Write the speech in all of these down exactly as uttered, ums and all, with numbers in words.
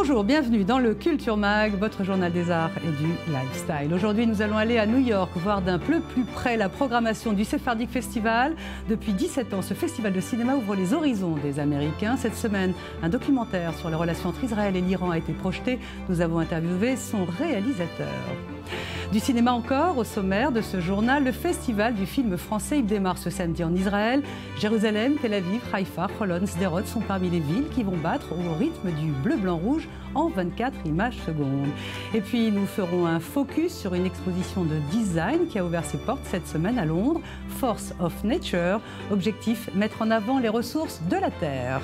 Bonjour, bienvenue dans le Culture Mag, votre journal des arts et du lifestyle. Aujourd'hui, nous allons aller à New York voir d'un peu plus près la programmation du Sephardic Festival. Depuis dix-sept ans, ce festival de cinéma ouvre les horizons des Américains. Cette semaine, un documentaire sur les relations entre Israël et l'Iran a été projeté. Nous avons interviewé son réalisateur. Du cinéma encore, au sommaire de ce journal, le festival du film français. Il démarre ce samedi en Israël. Jérusalem, Tel Aviv, Haïfa, Holon, Sderot sont parmi les villes qui vont battre au rythme du bleu-blanc-rouge en vingt-quatre images secondes. Et puis nous ferons un focus sur une exposition de design qui a ouvert ses portes cette semaine à Londres, Force of Nature. Objectif, mettre en avant les ressources de la Terre.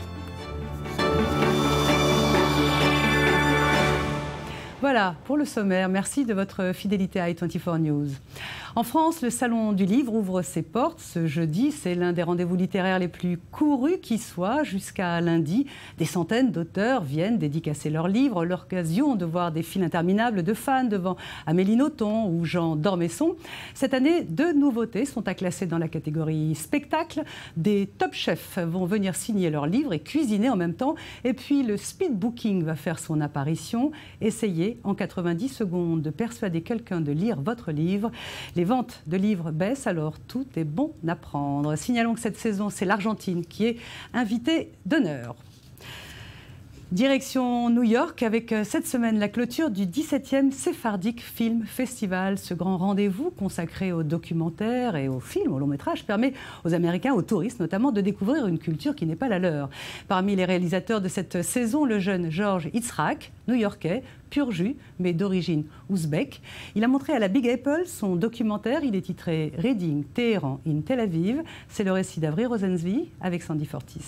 Voilà pour le sommaire. Merci de votre fidélité à i vingt-quatre News. En France, le Salon du Livre ouvre ses portes ce jeudi. C'est l'un des rendez-vous littéraires les plus courus qui soit. Jusqu'à lundi, des centaines d'auteurs viennent dédicacer leurs livres. L'occasion de voir des files interminables de fans devant Amélie Nothomb ou Jean d'Ormesson. Cette année, deux nouveautés sont à classer dans la catégorie spectacle. Des top chefs vont venir signer leurs livres et cuisiner en même temps. Et puis le speed booking va faire son apparition. Essayez en quatre-vingt-dix secondes de persuader quelqu'un de lire votre livre. Les ventes de livres baissent, alors tout est bon à prendre. Signalons que cette saison, c'est l'Argentine qui est invitée d'honneur. Direction New York avec cette semaine la clôture du dix-septième Sephardic Film Festival. Ce grand rendez-vous consacré aux documentaires et aux films, aux longs métrages, permet aux Américains, aux touristes notamment, de découvrir une culture qui n'est pas la leur. Parmi les réalisateurs de cette saison, le jeune George Yitzhak, new-yorkais, pur jus, mais d'origine ouzbek. Il a montré à la Big Apple son documentaire. Il est titré Reading Téhéran in Tel Aviv. C'est le récit d'Avril Rosenzweig avec Sandy Fortis.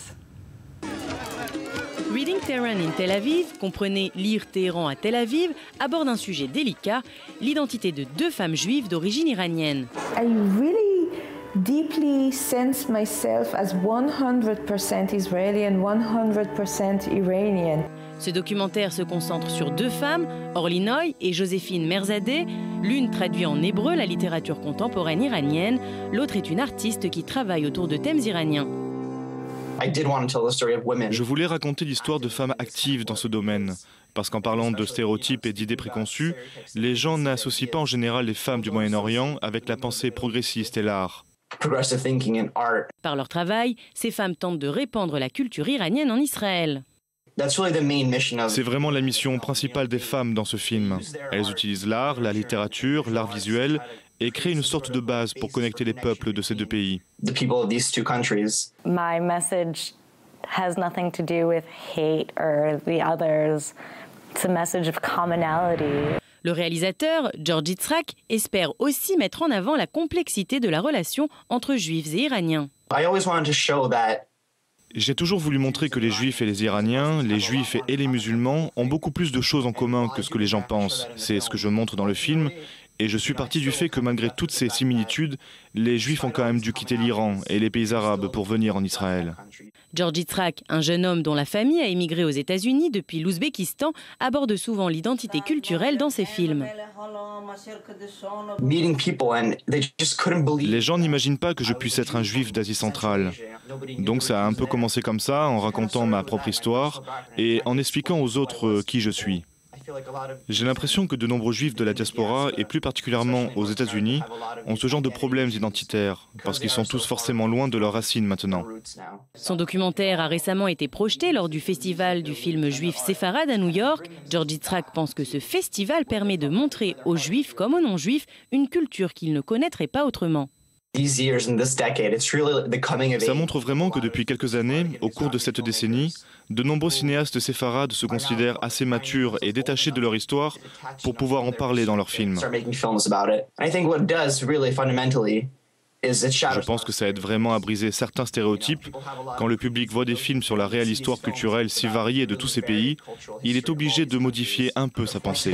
Reading Tehran in Tel Aviv, comprenez Lire Téhéran à Tel Aviv, aborde un sujet délicat, l'identité de deux femmes juives d'origine iranienne. I really deeply sense myself as one hundred percent Israeli and one hundred percent Iranian. Ce documentaire se concentre sur deux femmes, Orly Noy et Joséphine Merzadeh. L'une traduit en hébreu la littérature contemporaine iranienne, l'autre est une artiste qui travaille autour de thèmes iraniens. Je voulais raconter l'histoire de femmes actives dans ce domaine, parce qu'en parlant de stéréotypes et d'idées préconçues, les gens n'associent pas en général les femmes du Moyen-Orient avec la pensée progressiste et l'art. Par leur travail, ces femmes tentent de répandre la culture iranienne en Israël. C'est vraiment la mission principale des femmes dans ce film. Elles utilisent l'art, la littérature, l'art visuel et créent une sorte de base pour connecter les peuples de ces deux pays. My message has nothing to do with hate or the others. It's a message of commonality. Le réalisateur, George Yitzhak, espère aussi mettre en avant la complexité de la relation entre juifs et iraniens. J'ai toujours voulu montrer que les juifs et les iraniens, les juifs et les musulmans ont beaucoup plus de choses en commun que ce que les gens pensent. C'est ce que je montre dans le film. Et je suis parti du fait que malgré toutes ces similitudes, les Juifs ont quand même dû quitter l'Iran et les pays arabes pour venir en Israël. George Yitzhak, un jeune homme dont la famille a émigré aux États-Unis depuis l'Ouzbékistan, aborde souvent l'identité culturelle dans ses films. Les gens n'imaginent pas que je puisse être un Juif d'Asie centrale. Donc ça a un peu commencé comme ça, en racontant ma propre histoire et en expliquant aux autres qui je suis. J'ai l'impression que de nombreux juifs de la diaspora, et plus particulièrement aux États-Unis, ont ce genre de problèmes identitaires, parce qu'ils sont tous forcément loin de leurs racines maintenant. Son documentaire a récemment été projeté lors du festival du film juif Sepharad à New York. George Yitzhak pense que ce festival permet de montrer aux juifs comme aux non-juifs une culture qu'ils ne connaîtraient pas autrement. Ça montre vraiment que depuis quelques années, au cours de cette décennie, de nombreux cinéastes séfarades se considèrent assez matures et détachés de leur histoire pour pouvoir en parler dans leurs films. Je pense que ça aide vraiment à briser certains stéréotypes. Quand le public voit des films sur la réelle histoire culturelle si variée de tous ces pays, il est obligé de modifier un peu sa pensée.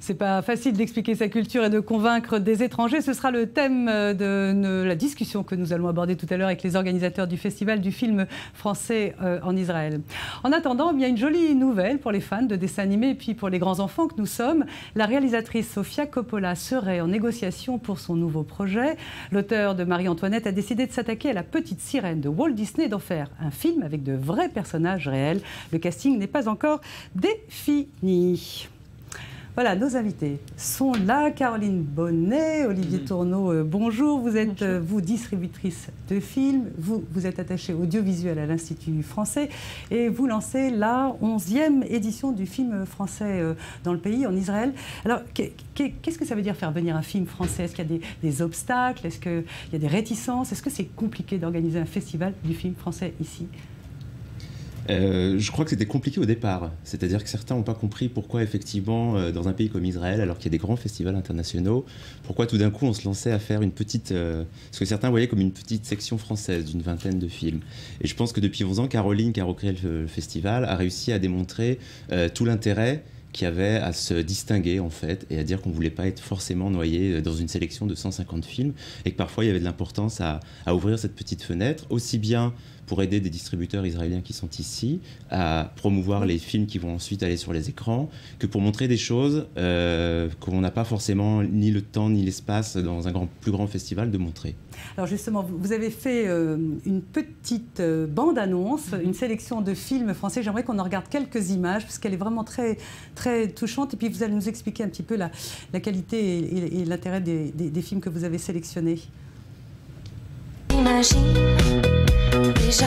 C'est pas facile d'expliquer sa culture et de convaincre des étrangers. Ce sera le thème de la discussion que nous allons aborder tout à l'heure avec les organisateurs du Festival du film français en Israël. En attendant, il y a une jolie nouvelle pour les fans de dessins animés et puis pour les grands enfants que nous sommes. La réalisatrice Sofia Coppola serait en négociation pour son nouveau projet. L'auteur de Marie-Antoinette a décidé de s'attaquer à la petite sirène de Walt Disney et d'en faire un film avec de vrais personnages réels. Le casting n'est pas encore défini. Voilà, nos invités sont là. Caroline Bonnet, Olivier mmh. Tourneau, euh, bonjour. Vous êtes, euh, vous, distributrice de films. Vous, vous êtes attachée audiovisuelle à l'Institut français. Et vous lancez la onzième édition du film français euh, dans le pays, en Israël. Alors, qu'est-ce que ça veut dire faire venir un film français? Est-ce qu'il y a des, des obstacles? Est-ce qu'il y a des réticences? Est-ce que c'est compliqué d'organiser un festival du film français ici? Euh, je crois que c'était compliqué au départ, c'est-à-dire que certains n'ont pas compris pourquoi effectivement euh, dans un pays comme Israël, alors qu'il y a des grands festivals internationaux, pourquoi tout d'un coup on se lançait à faire une petite, euh, ce que certains voyaient comme une petite section française d'une vingtaine de films. Et je pense que depuis onze ans, Caroline, qui a recréé le, le festival, a réussi à démontrer euh, tout l'intérêt qu'il y avait à se distinguer en fait et à dire qu'on ne voulait pas être forcément noyé dans une sélection de cent cinquante films et que parfois il y avait de l'importance à, à ouvrir cette petite fenêtre, aussi bien pour aider des distributeurs israéliens qui sont ici à promouvoir les films qui vont ensuite aller sur les écrans, que pour montrer des choses euh, qu'on n'a pas forcément ni le temps ni l'espace dans un grand, plus grand festival de montrer. Alors justement, vous avez fait euh, une petite euh, bande-annonce, mmh. une sélection de films français. J'aimerais qu'on en regarde quelques images, parce qu'elle est vraiment très, très touchante. Et puis vous allez nous expliquer un petit peu la, la qualité et, et, et l'intérêt des, des, des films que vous avez sélectionnés. Imagine déjà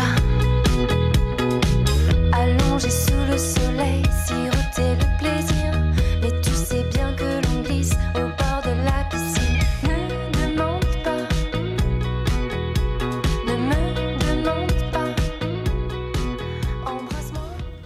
allongé sous le soleil, siroter le plaisir, mais tu sais bien que l'on glisse au bord de la piscine. Ne demande pas, ne me demande pas, embrasse-moi.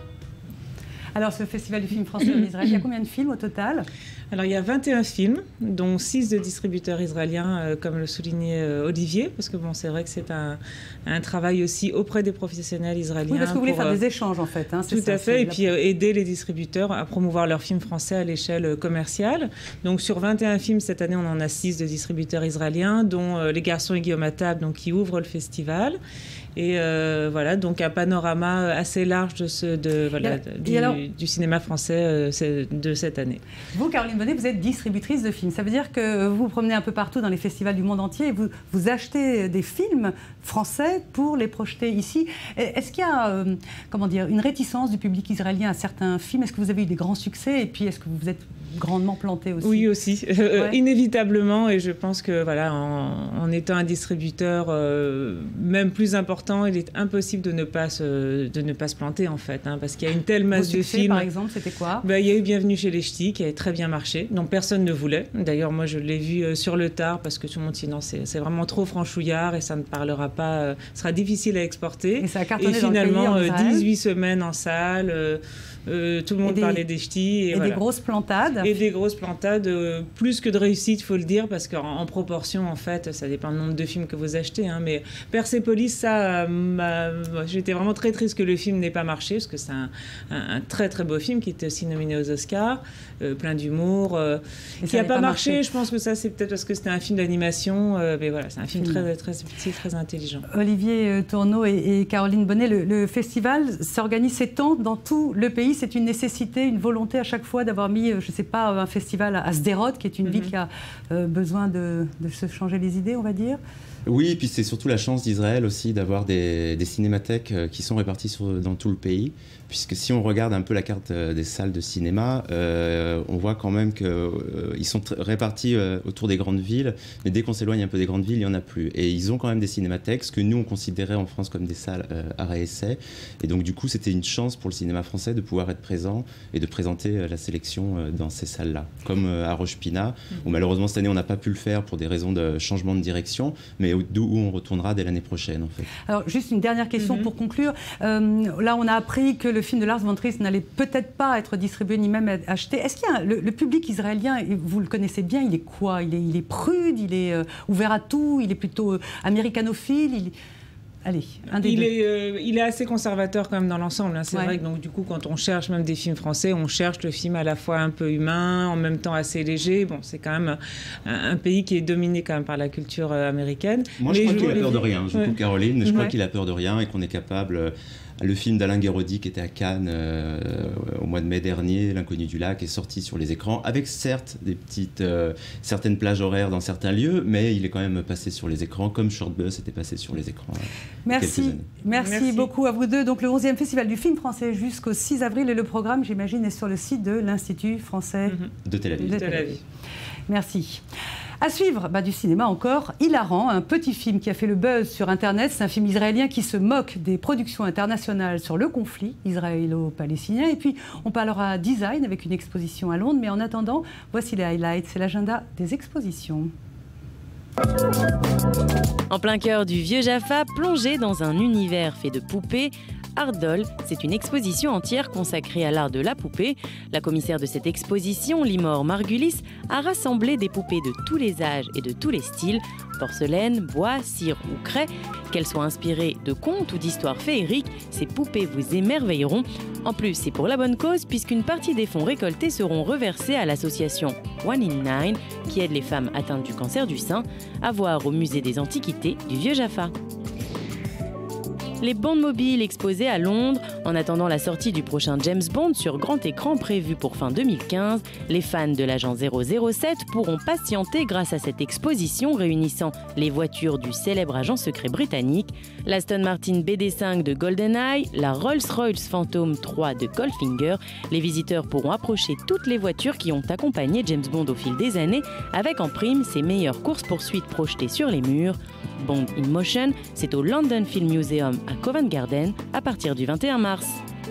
Alors ce festival du film français en Israël, il y a combien de films au total? Alors il y a vingt et un films, dont six de distributeurs israéliens, euh, comme le soulignait euh, Olivier, parce que bon, c'est vrai que c'est un, un travail aussi auprès des professionnels israéliens. Oui, parce que vous voulez pour, faire euh, des échanges en fait. Hein, tout ça, à fait, et puis euh, aider les distributeurs à promouvoir leurs films français à l'échelle commerciale. Donc sur vingt et un films, cette année, on en a six de distributeurs israéliens, dont euh, Les Garçons et Guillaume à table, donc, qui ouvrent le festival. Et euh, voilà, donc un panorama assez large de ce, de, voilà, du, alors, du cinéma français euh, de cette année. Vous, Caroline Bonnet, vous êtes distributrice de films. Ça veut dire que vous vous promenez un peu partout dans les festivals du monde entier et vous, vous achetez des films français pour les projeter ici. Est-ce qu'il y a euh, comment dire, une réticence du public israélien à certains films? Est-ce que vous avez eu des grands succès? Et puis, est-ce que vous vous êtes grandement planté aussi? Oui, aussi, euh, ouais. Inévitablement. Et je pense que voilà, en, en étant un distributeur euh, même plus important, il est impossible de ne pas se, de ne pas se planter en fait, hein, parce qu'il y a une telle masse Vos succès, de films. Par exemple, c'était quoi? Ben, il y a eu Bienvenue chez les Ch'tis qui a très bien marché, dont personne ne voulait. D'ailleurs, moi, je l'ai vu euh, sur le tard parce que tout le monde dit non, c'est vraiment trop franchouillard et ça ne parlera pas, euh, sera difficile à exporter. Et ça a cartonné et finalement, dans le pays, en dix-huit semaines en salle. Euh, Euh, tout le monde des, parlait des ch'tis. Et, et voilà. des grosses plantades. Et des grosses plantades, euh, plus que de réussite, il faut le dire, parce qu'en en proportion, en fait, ça dépend du nombre de films que vous achetez. Hein, mais Persépolis, ça, euh, j'étais vraiment très triste que le film n'ait pas marché, parce que c'est un, un, un très très beau film qui était aussi nominé aux Oscars, euh, plein d'humour, euh, qui n'a pas, pas marché. marché. Je pense que ça, c'est peut-être parce que c'était un film d'animation, euh, mais voilà, c'est un film, film. Très, très subtil, très intelligent. Olivier Tourneau et, et Caroline Bonnet, le, le festival s'organise, s'étend dans tout le pays. C'est une nécessité, une volonté à chaque fois d'avoir mis, je ne sais pas, un festival à Sderot, qui est une mm-hmm. ville qui a euh, besoin de, de se changer les idées, on va dire. Oui, et puis c'est surtout la chance d'Israël aussi d'avoir des, des cinémathèques qui sont réparties sur, dans tout le pays, puisque si on regarde un peu la carte des salles de cinéma, euh, on voit quand même qu'ils euh, sont répartis euh, autour des grandes villes, mais dès qu'on s'éloigne un peu des grandes villes, il n'y en a plus. Et ils ont quand même des cinémathèques, ce que nous on considérait en France comme des salles euh, arrêt-essai. Et donc du coup, c'était une chance pour le cinéma français de pouvoir être présent et de présenter euh, la sélection euh, dans ces salles-là, comme euh, à Rosh-Pina, mmh. où malheureusement cette année on n'a pas pu le faire pour des raisons de changement de direction, mais d'où on retournera dès l'année prochaine en fait. Alors juste une dernière question mmh. pour conclure. Euh, là on a appris que le film de Lars von Trier n'allait peut-être pas être distribué ni même acheté. Est-ce qu'il y a le, le public israélien, vous le connaissez bien, il est quoi? Il est, il est prude, il est euh, ouvert à tout, il est plutôt euh, américanophile, il... allez, un des il deux. Est, euh, il est assez conservateur quand même dans l'ensemble. Hein. C'est ouais. vrai que donc, du coup, quand on cherche même des films français, on cherche le film à la fois un peu humain, en même temps assez léger. Bon, c'est quand même un, un pays qui est dominé quand même par la culture euh, américaine. Moi, je Mais crois je qu'il a peur de les... rien. Je ouais. coupe Caroline, mais je crois ouais. qu'il a peur de rien et qu'on est capable... Euh, le film d'Alain Guéraudy qui était à Cannes euh, au mois de mai dernier, L'Inconnu du lac, est sorti sur les écrans, avec certes des petites, euh, certaines plages horaires dans certains lieux, mais il est quand même passé sur les écrans, comme Short Bus était passé sur les écrans. Euh, merci. merci, merci beaucoup à vous deux. Donc le onzième Festival du film français jusqu'au six avril, et le programme, j'imagine, est sur le site de l'Institut français mm-hmm. de Tel Aviv. De Tel Aviv. Merci. À suivre, bah, du cinéma encore, Hilarant, un petit film qui a fait le buzz sur Internet. C'est un film israélien qui se moque des productions internationales sur le conflit israélo-palestinien. Et puis, on parlera design avec une exposition à Londres. Mais en attendant, voici les highlights. C'est l'agenda des expositions. En plein cœur du vieux Jaffa, plongé dans un univers fait de poupées, Art Doll, c'est une exposition entière consacrée à l'art de la poupée. La commissaire de cette exposition, Limor Margulis, a rassemblé des poupées de tous les âges et de tous les styles, porcelaine, bois, cire ou craie. Qu'elles soient inspirées de contes ou d'histoires féeriques, ces poupées vous émerveilleront. En plus, c'est pour la bonne cause puisqu'une partie des fonds récoltés seront reversés à l'association One in Nine qui aide les femmes atteintes du cancer du sein, à voir au musée des Antiquités du vieux Jaffa. Les bandes mobiles exposées à Londres. En attendant la sortie du prochain James Bond sur grand écran prévu pour fin deux mille quinze, les fans de l'agent zéro zéro sept pourront patienter grâce à cette exposition réunissant les voitures du célèbre agent secret britannique, l'Aston Martin B D cinq de GoldenEye, la Rolls-Royce Phantom trois de Goldfinger. Les visiteurs pourront approcher toutes les voitures qui ont accompagné James Bond au fil des années, avec en prime ses meilleures courses-poursuites projetées sur les murs. Bond in Motion, c'est au London Film Museum à Covent Garden à partir du vingt et un mars.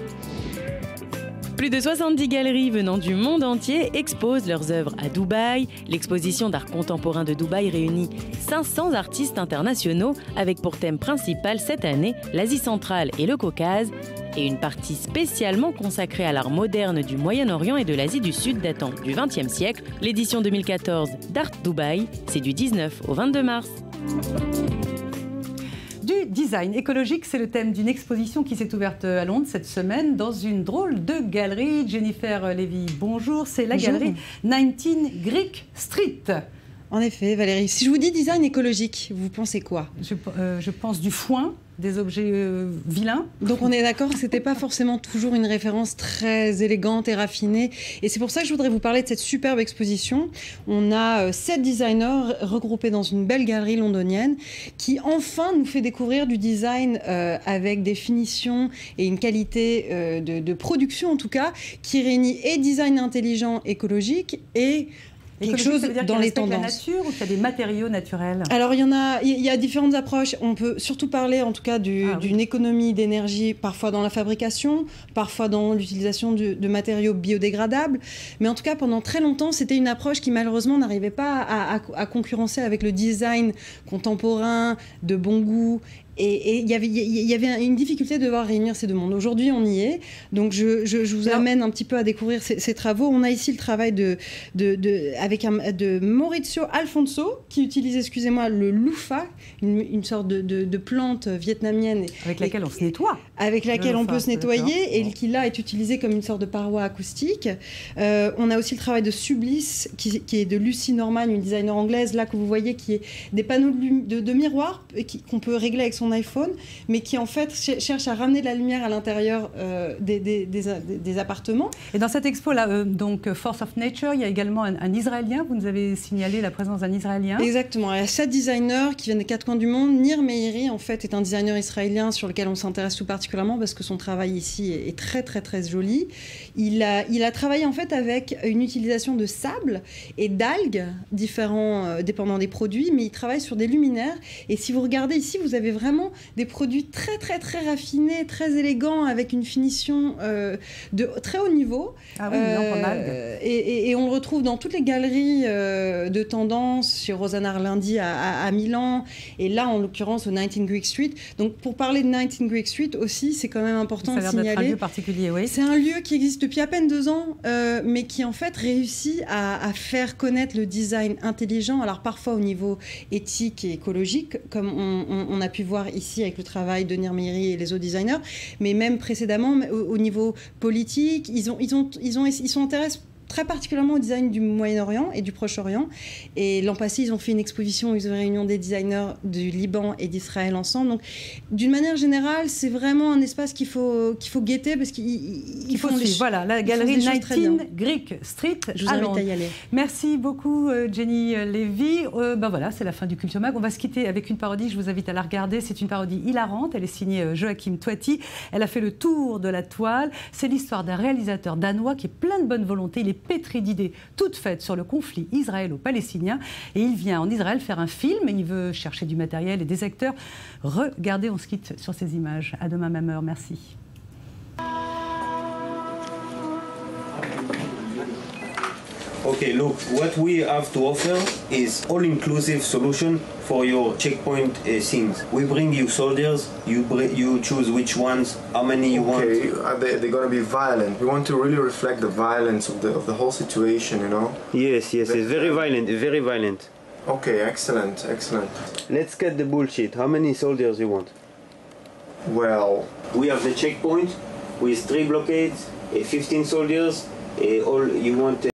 Plus de soixante-dix galeries venant du monde entier exposent leurs œuvres à Dubaï. L'exposition d'art contemporain de Dubaï réunit cinq cents artistes internationaux avec pour thème principal cette année l'Asie centrale et le Caucase, et une partie spécialement consacrée à l'art moderne du Moyen-Orient et de l'Asie du Sud datant du vingtième siècle. L'édition deux mille quatorze d'Art Dubaï, c'est du dix-neuf au vingt-deux mars. Du design écologique, c'est le thème d'une exposition qui s'est ouverte à Londres cette semaine dans une drôle de galerie. Jennifer Lévy, bonjour. C'est la Bonjour. galerie dix-neuf Greek Street. En effet, Valérie, si je vous dis design écologique, vous pensez quoi? je, euh, je pense du foin, des objets euh, vilains. Donc on est d'accord que ce n'était pas forcément toujours une référence très élégante et raffinée. Et c'est pour ça que je voudrais vous parler de cette superbe exposition. On a euh, sept designers regroupés dans une belle galerie londonienne qui enfin nous fait découvrir du design euh, avec des finitions et une qualité euh, de, de production en tout cas, qui réunit et design intelligent écologique et quelque chose dans les tendances. La nature ou qu'il y a des matériaux naturels? Alors il y en a, il y a différentes approches. On peut surtout parler en tout cas du, ah, d'une oui. économie d'énergie, parfois dans la fabrication, parfois dans l'utilisation de, de matériaux biodégradables. Mais en tout cas pendant très longtemps, c'était une approche qui malheureusement n'arrivait pas à, à, à concurrencer avec le design contemporain de bon goût. Et il y avait, y avait une difficulté de devoir réunir ces deux mondes. Aujourd'hui, on y est. Donc, je, je, je vous amène un petit peu à découvrir ces, ces travaux. On a ici le travail de, de, de, avec un, de Maurizio Alfonso, qui utilise, excusez-moi, le loofah, une, une sorte de, de, de plante vietnamienne. Avec laquelle et, on se nettoie. Avec laquelle on peut se nettoyer, et qui là est utilisée comme une sorte de paroi acoustique. Euh, on a aussi le travail de Subliss, qui, qui est de Lucy Norman, une designer anglaise, là que vous voyez, qui est des panneaux de, de, de miroirs qu'on peut régler avec son iPhone, mais qui en fait cherche à ramener de la lumière à l'intérieur euh, des, des, des, des appartements. Et dans cette expo là, euh, donc Force of Nature, il y a également un, un Israélien. Vous nous avez signalé la présence d'un Israélien. Exactement. Il y a sept designers qui viennent des quatre coins du monde. Nir Meiri, en fait, est un designer israélien sur lequel on s'intéresse tout particulièrement parce que son travail ici est, est très très très joli. Il a, il a travaillé en fait avec une utilisation de sable et d'algues différents, euh, dépendant des produits, mais il travaille sur des luminaires. Et si vous regardez ici, vous avez vraiment des produits très très très raffinés, très élégants, avec une finition euh, de très haut niveau. Ah oui, euh, en algues. Et, et, et on le retrouve dans toutes les galeries euh, de tendance, chez Rosanna Arlandi à, à, à Milan, et là en l'occurrence au dix-neuf Greek Street. Donc pour parler de dix-neuf Greek Street aussi, c'est quand même important de signaler. Ça a l'air d'être un lieu particulier, oui. C'est un lieu qui existe depuis à peine deux ans, euh, mais qui en fait réussit à, à faire connaître le design intelligent, alors parfois au niveau éthique et écologique, comme on, on, on a pu voir voir ici avec le travail de Nir Meiri et les autres designers, mais même précédemment, au, au niveau politique, ils, ont, ils, ont, ils, ont, ils sont intéressés très particulièrement au design du Moyen-Orient et du Proche-Orient. Et l'an passé, ils ont fait une exposition, ils ont réuni des designers du Liban et d'Israël ensemble. Donc, d'une manière générale, c'est vraiment un espace qu'il faut, qu'il faut guetter parce qu'ils il faut suivre. Voilà, la galerie dix-neuf Greek Street Je vous à invite Londres. à y aller. Merci beaucoup, Jenny Lévy. Euh, ben voilà, c'est la fin du Culture Mag. On va se quitter avec une parodie. Je vous invite à la regarder. C'est une parodie hilarante. Elle est signée Joachim Toiti. Elle a fait le tour de la toile. C'est l'histoire d'un réalisateur danois qui est plein de bonne volonté. Il est pétri d'idées toutes faites sur le conflit israélo-palestinien et il vient en Israël faire un film et il veut chercher du matériel et des acteurs. Regardez, on se quitte sur ces images. À demain même heure. Merci. Okay, look, what we have to offer is all-inclusive solution for your checkpoint uh, scenes. We bring you soldiers, you bring, you choose which ones, how many you want. Okay, are they, they're going to be violent. We want to really reflect the violence of the, of the whole situation, you know? Yes, yes, it's very violent, very violent. Okay, excellent, excellent. Let's cut the bullshit. How many soldiers you want? Well, we have the checkpoint with three blockades, uh, fifteen soldiers, uh, all you want. Uh,